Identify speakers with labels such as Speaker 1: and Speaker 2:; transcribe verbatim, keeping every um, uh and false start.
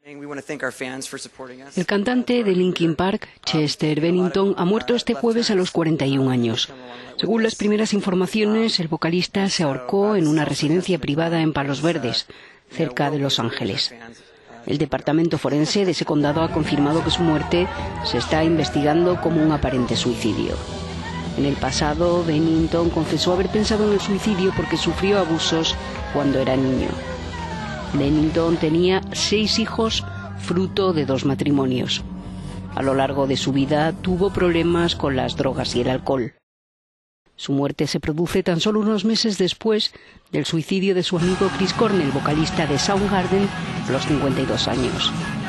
Speaker 1: El cantante de Linkin Park, Chester Bennington, ha muerto este jueves a los cuarenta y un años. Según las primeras informaciones, el vocalista se ahorcó en una residencia privada en Palos Verdes, cerca de Los Ángeles. El departamento forense de ese condado ha confirmado que su muerte se está investigando como un aparente suicidio. En el pasado, Bennington confesó haber pensado en el suicidio porque sufrió abusos cuando era niño. Bennington tenía seis hijos, fruto de dos matrimonios. A lo largo de su vida tuvo problemas con las drogas y el alcohol. Su muerte se produce tan solo unos meses después del suicidio de su amigo Chris Cornell, vocalista de Soundgarden, a los cincuenta y dos años.